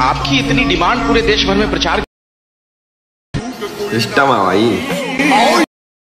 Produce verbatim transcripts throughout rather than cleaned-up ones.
आपकी इतनी डिमांड पूरे देश भर में प्रचार सिस्टम है भाई।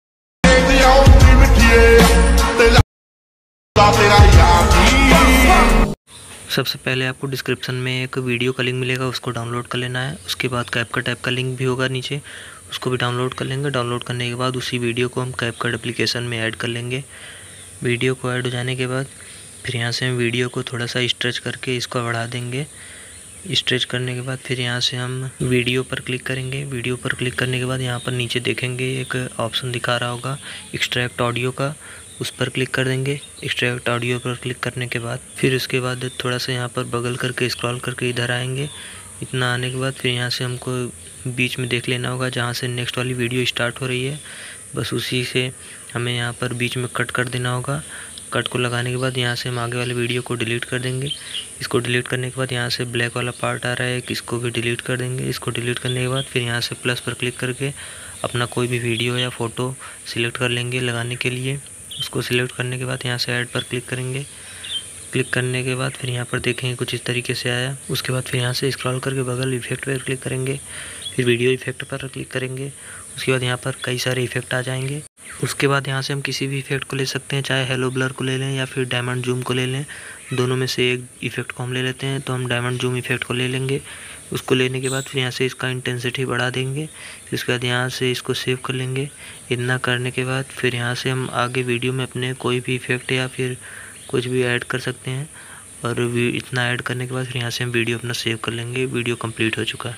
सबसे पहले आपको डिस्क्रिप्शन में एक वीडियो का लिंक मिलेगा, उसको डाउनलोड कर लेना है। उसके बाद कैपकट ऐप का लिंक भी होगा नीचे, उसको भी डाउनलोड कर लेंगे। डाउनलोड करने के बाद उसी वीडियो को हम कैपकट एप्लीकेशन में ऐड कर लेंगे। वीडियो को ऐड हो जाने के बाद फिर यहाँ से हम वीडियो को थोड़ा सा स्ट्रेच करके इसको बढ़ा देंगे। स्ट्रेच करने के बाद फिर यहाँ से हम वीडियो पर क्लिक करेंगे। वीडियो पर क्लिक करने के बाद यहाँ पर नीचे देखेंगे एक ऑप्शन दिखा रहा होगा एक्सट्रैक्ट ऑडियो का, उस पर क्लिक कर देंगे। एक्सट्रैक्ट ऑडियो पर क्लिक करने के बाद फिर उसके बाद थोड़ा सा यहाँ पर बगल करके स्क्रॉल करके इधर आएंगे। इतना आने के बाद फिर यहाँ से हमको बीच में देख लेना होगा जहाँ से नेक्स्ट वाली वीडियो स्टार्ट हो रही है, बस उसी से हमें यहाँ पर बीच में कट कर देना होगा। कट को लगाने के बाद यहाँ से हम आगे वाले वीडियो को डिलीट कर देंगे। इसको डिलीट करने के बाद यहाँ से ब्लैक वाला पार्ट आ रहा है, इसको भी डिलीट कर देंगे। इसको डिलीट करने के बाद फिर यहाँ से प्लस पर क्लिक करके अपना कोई भी वीडियो या फ़ोटो सिलेक्ट कर लेंगे लगाने के लिए। उसको सिलेक्ट करने के बाद यहाँ से ऐड पर क्लिक करेंगे। क्लिक करने के बाद फिर यहाँ पर देखेंगे कुछ इस तरीके से आया। उसके बाद फिर यहाँ से स्क्रॉल करके बगल इफेक्ट पर क्लिक करेंगे, फिर वीडियो इफेक्ट पर क्लिक करेंगे। उसके बाद यहाँ पर कई सारे इफेक्ट आ जाएंगे। उसके बाद यहाँ से हम किसी भी इफेक्ट को ले सकते हैं, चाहे हेलो ब्लर को ले लें या फिर डायमंड जूम को ले लें। दोनों में से एक इफेक्ट को हम ले लेते हैं, तो हम डायमंड जूम इफेक्ट को ले लेंगे। उसको लेने के बाद फिर यहाँ से इसका इंटेंसिटी बढ़ा देंगे। फिर उसके बाद यहाँ से इसको सेव कर लेंगे। इतना करने के बाद फिर यहाँ से हम आगे वीडियो में अपने कोई भी इफेक्ट या फिर कुछ भी ऐड कर सकते हैं। और इतना ऐड करने के बाद फिर यहाँ से हम वीडियो अपना सेव कर लेंगे। वीडियो कंप्लीट हो चुका है।